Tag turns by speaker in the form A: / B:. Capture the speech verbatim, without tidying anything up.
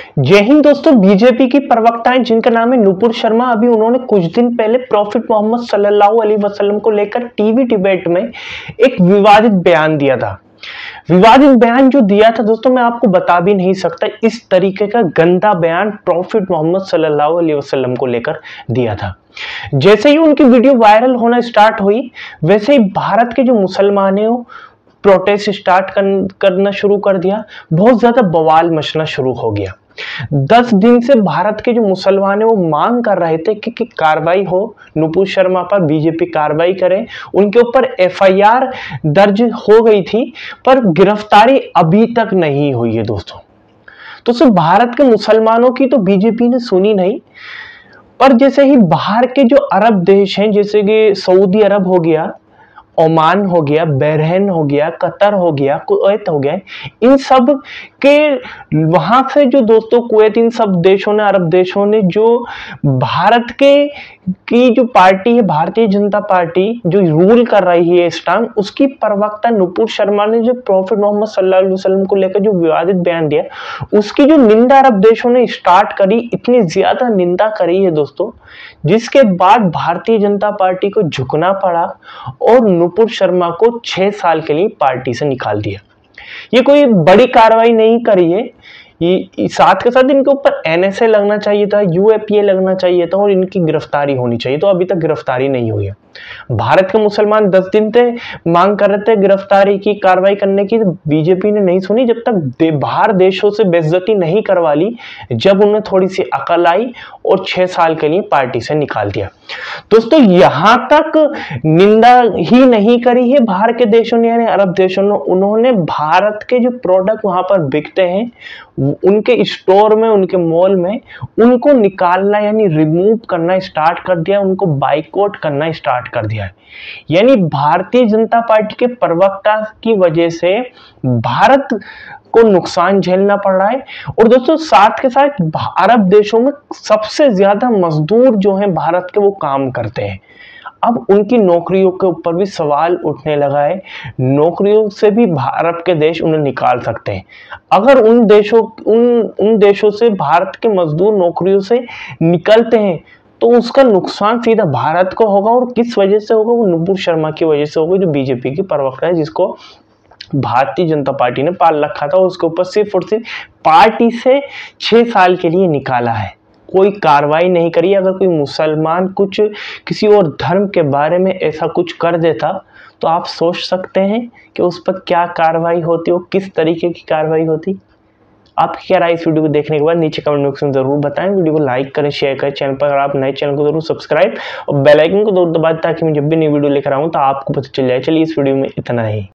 A: जय हिंद दोस्तों। बीजेपी की प्रवक्ताएं जिनका नाम है नुपुर शर्मा, अभी उन्होंने कुछ दिन पहले प्रॉफिट मोहम्मद सल्लल्लाहु अलैहि वसल्लम को लेकर टीवी डिबेट में एक विवादित बयान दिया था। विवादित बयान जो दिया था दोस्तों, मैं आपको बता भी नहीं सकता, इस तरीके का गंदा बयान प्रॉफिट मोहम्मद सल्लल्लाहु अलैहि वसल्लम को लेकर दिया था। जैसे ही उनकी वीडियो वायरल होना स्टार्ट हुई, वैसे ही भारत के जो मुसलमान हैं वो प्रोटेस्ट स्टार्ट करना शुरू कर दिया। बहुत ज्यादा बवाल मचना शुरू हो गया। दस दिन से भारत के जो मुसलमान है वो मांग कर रहे थे कि, कि कार्रवाई हो, नुपुर शर्मा पर बीजेपी कार्रवाई करे। उनके ऊपर एफ आई आर दर्ज हो गई थी, पर गिरफ्तारी अभी तक नहीं हुई है दोस्तों। तो सिर्फ भारत के मुसलमानों की तो बीजेपी ने सुनी नहीं, पर जैसे ही बाहर के जो अरब देश हैं, जैसे कि सऊदी अरब हो गया, ओमान हो गया, बहरीन हो गया, कतर हो गया, कुवैत हो गया, इन सब के वहां से जो दोस्तों कुवैत, इन सब देशों ने, अरब देशों ने जो भारत के की जो पार्टी है, भारतीय जनता पार्टी जो रूल कर रही है इस टाइम, उसकी प्रवक्ता नुपुर शर्मा ने जो प्रॉफिट मोहम्मद सल्लल्लाहु अलैहि वसल्लम को लेकर जो विवादित बयान दिया, उसकी जो निंदा अरब देशों ने स्टार्ट करी, इतनी ज्यादा निंदा करी है दोस्तों, जिसके बाद भारतीय जनता पार्टी को झुकना पड़ा और नुपुर शर्मा को छह साल के लिए पार्टी से निकाल दिया। ये कोई बड़ी कार्रवाई नहीं करी है, ये साथ के साथ इनके ऊपर एन एस ए लगना चाहिए था, यू ए पी ए लगना चाहिए था और इनकी गिरफ्तारी होनी चाहिए, तो अभी तक गिरफ्तारी नहीं हुई है। भारत के मुसलमान दस दिन से मांग कर रहे थे गिरफ्तारी की, कार्रवाई करने की, तो बीजेपी ने नहीं सुनी। जब तक दे, बाहर देशों से बेइज्जती नहीं करवा ली, जब उन्हें थोड़ी सी अकल आई और छह साल के लिए पार्टी से निकाल दिया। दोस्तों, यहां तक निंदा ही नहीं करी है बाहर के देशों ने, यानी अरब देशों ने, उन्होंने भारत के जो प्रोडक्ट वहां पर बिकते हैं, उनके स्टोर में, उनके मॉल में, उनको निकालना यानी रिमूव करना स्टार्ट कर दिया, उनको बाइकआउट करना स्टार्ट कर दिया है। यानी भारतीय जनता पार्टी के प्रवक्ता की वजह से भारत को नुकसान झेलना पड़ रहा है। और दोस्तों, साथ के साथ अरब देशों में सबसे ज्यादा मजदूर जो हैं भारत के, वो काम करते हैं। अब उनकी नौकरियों के ऊपर भी सवाल उठने लगा है। नौकरियों से भी अरब के देश उन्हें निकाल सकते हैं। अगर उन देशों उन उन देशों से भारत के मजदूर नौकरियों से निकलते हैं, तो उसका नुकसान सीधा भारत को होगा। और किस वजह से होगा? वो नुपुर शर्मा की वजह से होगा, जो बीजेपी की प्रवक्ता है, जिसको भारतीय जनता पार्टी ने पाल रखा था, उसके ऊपर सिर्फ और सिर्फ पार्टी से छह साल के लिए निकाला है। कोई कार्रवाई नहीं करी। अगर कोई मुसलमान कुछ किसी और धर्म के बारे में ऐसा कुछ कर देता, तो आप सोच सकते हैं कि उस पर क्या कार्रवाई होती हो, किस तरीके की कार्रवाई होती। आपकी क्या राय इस वीडियो को देखने के बाद नीचे कमेंट बॉक्स में जरूर बताएं। वीडियो को लाइक करें, शेयर करें। चैनल पर अगर आप नए, चैनल को जरूर सब्सक्राइब और बेल आइकन को जरूर दबाएं, ताकि मैं जब भी नई वीडियो लेकर आऊं तो आपको पता चल जाए। चलिए, इस वीडियो में इतना ही।